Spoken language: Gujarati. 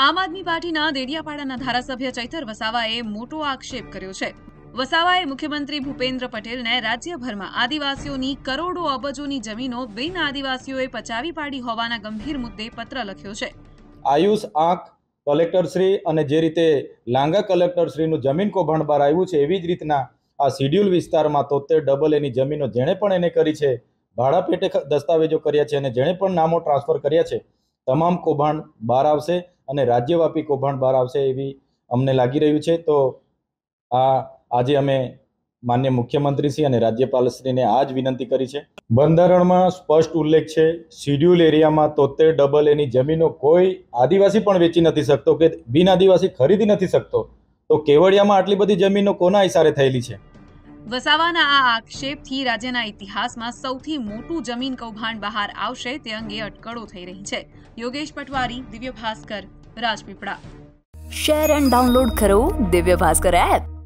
આમ આદમી પાર્ટીના દેડિયાપાડાના ધારાસભ્ય ચૈતર વસાવાએ મોટો આક્ષેપ કર્યો છે। વસાવાએ મુખ્યમંત્રી ભૂપેન્દ્ર પટેલને રાજ્યભરમાં આદિવાસીઓની કરોડો અબજોની જમીનો બિન આદિવાસીઓએ પચાવી પાડી હોવાના ગંભીર મુદ્દે પત્ર લખ્યો છે। આયુષ આંક કલેક્ટરશ્રી અને જે રીતે લાંગા કલેક્ટરશ્રીનું જમીન કૌભાંડ બહાર આવ્યું છે, એવી જ રીતના આ શિડ્યુલ વિસ્તારમાં 73 એની જમીનો જેણે પણ એને કરી છે, ભાડા પેટે દસ્તાવેજો કર્યા છે અને જેણે પણ નામો ટ્રાન્સફર કર્યા છે, તમામ કૌભાંડ બહાર આવશે અને રાજ્યવ્યાપી કૌભાંડ બહાર આવશે એવી અમને લાગી રહ્યું છે। તો આજે અમે માન્ય મુખ્યમંત્રીશ્રી અને રાજ્યપાલશ્રીને આ જ વિનંતી કરી છે। બંધારણમાં સ્પષ્ટ ઉલ્લેખ છે, શિડ્યુલ એરિયામાં 73 એની જમીનો કોઈ આદિવાસી પણ વેચી નથી શકતો કે બિન આદિવાસી ખરીદી નથી શકતો, તો કેવડિયામાં આટલી બધી જમીનો કોના ઇશારે થયેલી છે? વસાવાના આ આક્ષેપથી રાજ્યના ઇતિહાસમાં સૌથી મોટું જમીન કૌભાંડ બહાર આવશે તે અંગે અટકળો થઈ રહી છે। Yogesh Patwari, Divya Bhaskar, Rajpipla. Share and download કરો દિવ્ય ભાસ્કર એપ।